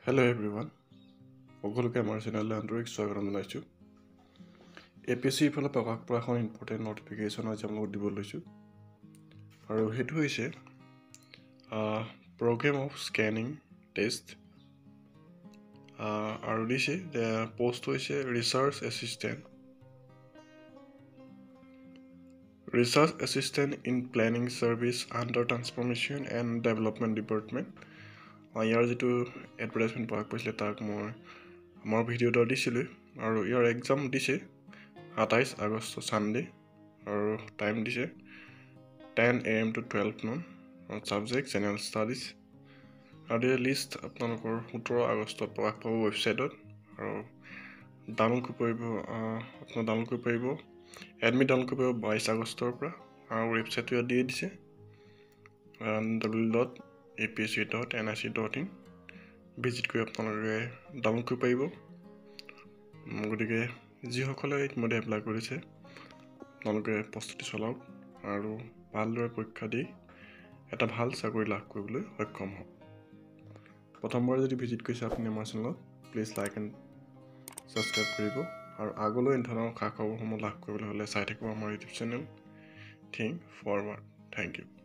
Hello everyone. সকলোকে আমাৰ চেনেললৈ আন্তৰিক স্বাগতম জনাইছো। APSC ফালৰ পৰা এখন ইম্পৰ্টেন্ট নটিফিকেশন আজি আপোনালোকক দিব লৈছো। আৰু হেতু হৈছে program of scanning test আৰু দিছে পোষ্ট হৈছে research assistant in planning service under transformation and development department. ইয়াৰ যেটো এডভাৰটাইজমেন্ট পাক পাইছিলে তাক মই আমাৰ ভিডিওটো দিছিলে আৰু ইয়াৰ এক্সাম দিছে 27 আগষ্ট সানডে আৰু টাইম দিছে 10 AM to 12 noon আৰু সাবজেক্ট জেনাৰেল ষ্টাডিজ আৰু এই লিষ্ট আপোনালোকৰ 17 আগষ্ট প্ৰকাশ পাব ৱেবছাইটত আৰু ডাউনলোড কৰিব এডমিট ডাউনলোড কৰিব 22 আগষ্টৰ পৰা আৰু ৱেবছাইটটো দি দিছে www.apsc.nic.in ভিজিট কৰি আপোনালোকে ডাউনলোড কৰিব পাৰিব। গতিকে যিসকলে ইতিমধ্যে এপ্লাই কৰিছে আপোনালোকে প্ৰস্তুতি চলাওক আৰু ভালদৰে পৰীক্ষা দি এটা ভাল চাকৰি লাভ কৰিবলৈ সক্ষম হওক। প্ৰথমবাৰ যদি ভিজিট কৰিছে আপুনি আমাৰ চেনেলত প্লিজ লাইক এণ্ড সাবস্ক্ৰাইব কৰিব আৰু আগলৈ এই ধৰণৰ খা খবৰসমূহ লাভ কৰিবলৈ হ'লে চাই থাকিব আমাৰ YouTube channel think forward. Thank U.